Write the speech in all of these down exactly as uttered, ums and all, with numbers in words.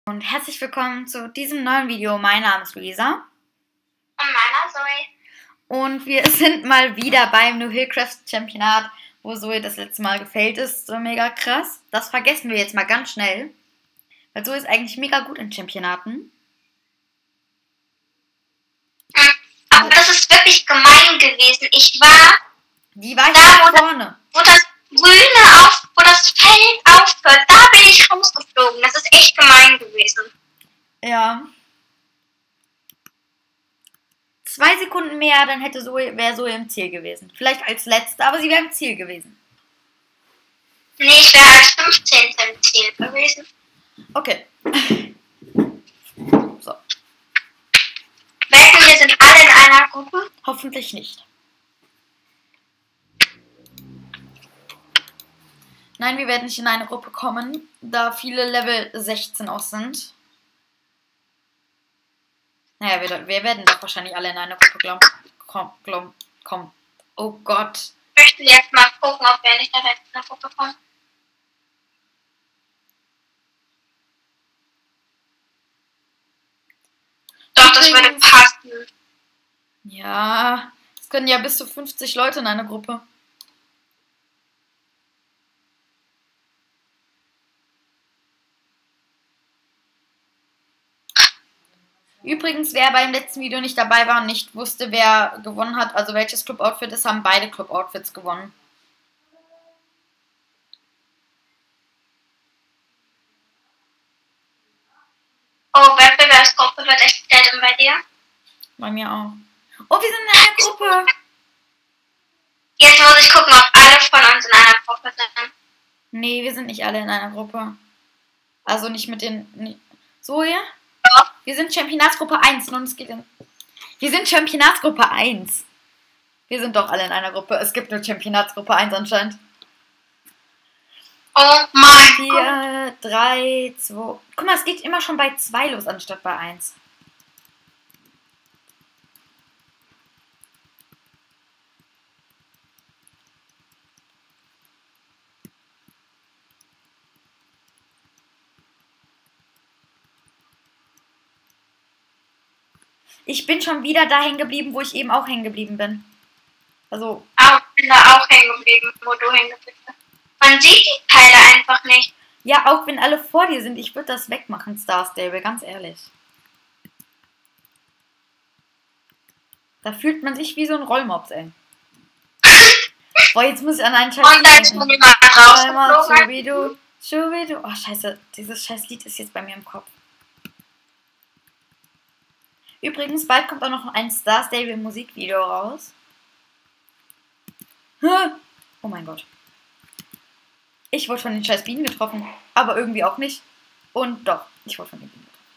Und herzlich willkommen zu diesem neuen Video. Mein Name ist Luisa. Und meiner Zoe. Und wir sind mal wieder beim New Hillcrafts Championat, wo Zoe das letzte Mal gefailt ist. So mega krass. Das vergessen wir jetzt mal ganz schnell. Weil Zoe ist eigentlich mega gut in Championaten. Aber das ist wirklich gemein gewesen. Ich war Die war da, hier wo, vorne. wo das Grüne auf, wo das Feld aufhört. Da bin ich rausgeflogen. Das ist echt gemein gewesen. Ja. Zwei Sekunden mehr, dann hätte Zoe, wäre Zoe im Ziel gewesen. Vielleicht als Letzte, aber sie wäre im Ziel gewesen. Nee, ich wäre als fünfzehnte im Ziel gewesen. Okay. So. Wetten, wir sind alle in einer Gruppe? Hoffentlich nicht. Nein, wir werden nicht in eine Gruppe kommen, da viele Level sechzehn auch sind. Naja, wir, wir werden doch wahrscheinlich alle in eine Gruppe glauben. Komm, komm, komm. Oh Gott. Ich möchte jetzt mal gucken, ob wir nicht direkt in eine Gruppe kommen. Doch, das würde passen. Ja, es können ja bis zu fünfzig Leute in einer Gruppe. Übrigens, wer beim letzten Video nicht dabei war und nicht wusste, wer gewonnen hat, also welches Club-Outfit ist, haben beide Club-Outfits gewonnen. Oh, Wettbewerbsgruppe wird erstellt und bei dir? Bei mir auch. Oh, wir sind in einer Gruppe. Jetzt muss ich gucken, ob alle von uns in einer Gruppe sind. Nee, wir sind nicht alle in einer Gruppe. Also nicht mit den... Nee. So, ja? Ja. Wir sind Championatsgruppe eins und es geht in... Wir sind Championatsgruppe eins. Wir sind doch alle in einer Gruppe. Es gibt nur Championatsgruppe eins anscheinend. Oh mein Gott. vier, drei, zwei... Guck mal, es geht immer schon bei zwei los, anstatt bei eins. Ich bin schon wieder da hängen geblieben, wo ich eben auch hängen geblieben bin. Also... Auch, ich bin da auch hängen geblieben, wo du hängen geblieben bist. Man sieht die Teile einfach nicht. Ja, auch wenn alle vor dir sind, ich würde das wegmachen, Star Stable, ganz ehrlich. Da fühlt man sich wie so ein Rollmops, ey. Boah, jetzt muss ich an einen Scheiß Und da ist denken. schon jemand Einmal rausgeflogen. Schubidu, Schubidu. Oh, scheiße, dieses scheiß Lied ist jetzt bei mir im Kopf. Übrigens, bald kommt auch noch ein Star Stable Musikvideo raus. Oh mein Gott. Ich wurde von den scheiß Bienen getroffen, aber irgendwie auch nicht. Und doch, ich wurde von den Bienen getroffen.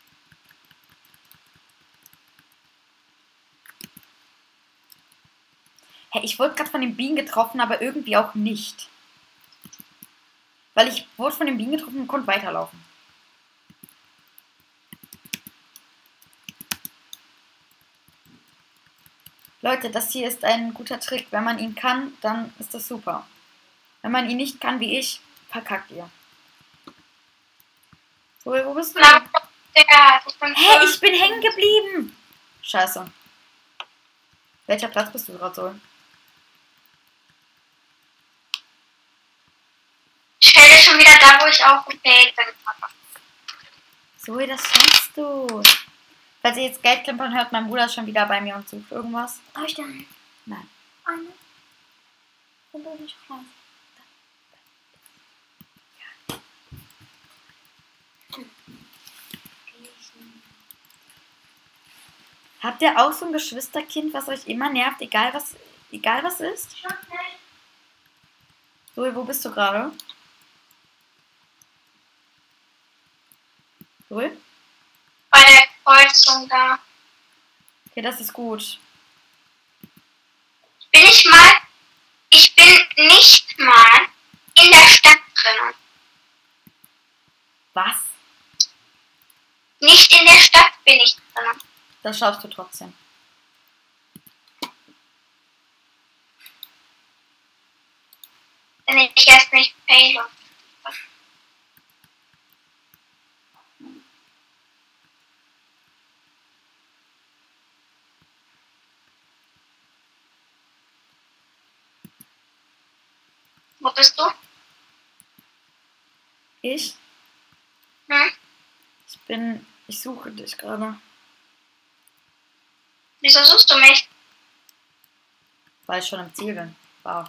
Hey, ich wurde gerade von den Bienen getroffen, aber irgendwie auch nicht. Weil ich wurde von den Bienen getroffen und konnte weiterlaufen. Leute, das hier ist ein guter Trick. Wenn man ihn kann, dann ist das super. Wenn man ihn nicht kann, wie ich, verkackt ihr. So, wo bist du? Na, ja, ich bin Hä, ich bin hängen geblieben. Scheiße. Welcher Platz bist du gerade so? Ich stelle schon wieder da, wo ich auch gefällt bin. Zoe, das schaffst du. Falls ihr jetzt Geld klimpern hört, mein Bruder ist schon wieder bei mir und sucht irgendwas. Habe ich da einen? Nein. Eine? Und du nicht raus. Habt ihr auch so ein Geschwisterkind, was euch immer nervt, egal was, egal was ist? Zoe, wo bist du gerade? Zoe? Bei der Kreuzung da. Okay, das ist gut. Bin ich mal, ich bin nicht mal in der Stadt drin. Was? Nicht in der Stadt bin ich drin. Das schaffst du trotzdem. Wenn ich erst nicht faile. Wo bist du? Ich? Hm? Ich bin. Ich suche dich gerade. Wieso suchst du mich? Weil ich schon im Ziel bin. Wow.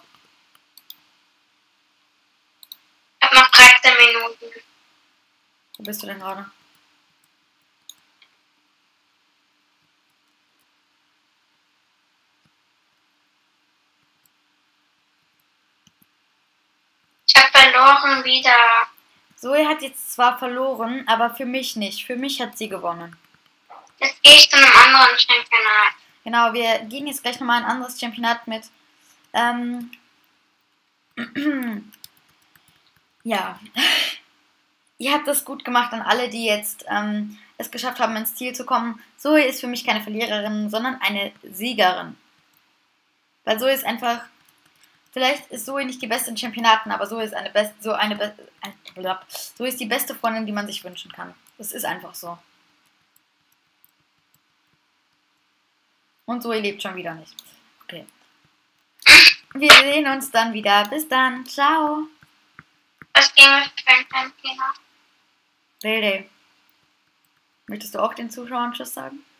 Ich hab noch dreizehn Minuten. Wo bist du denn gerade? Ich hab verloren wieder. Zoe hat jetzt zwar verloren, aber für mich nicht. Für mich hat sie gewonnen. Jetzt gehe ich zu einem anderen Championat. Genau, wir gehen jetzt gleich nochmal ein anderes Championat mit. Ähm. ja. Ihr habt das gut gemacht an alle, die jetzt ähm, es geschafft haben, ins Ziel zu kommen. Zoe ist für mich keine Verliererin, sondern eine Siegerin. Weil Zoe ist einfach. Vielleicht ist Zoe nicht die beste in Championaten, aber Zoe ist eine best, so eine Be Zoe ist die beste Freundin, die man sich wünschen kann. Das ist einfach so. Und Zoe lebt schon wieder nicht. Okay. Wir sehen uns dann wieder. Bis dann. Ciao. Was ging mit dem Championat? Rede. Möchtest du auch den Zuschauern Tschüss sagen?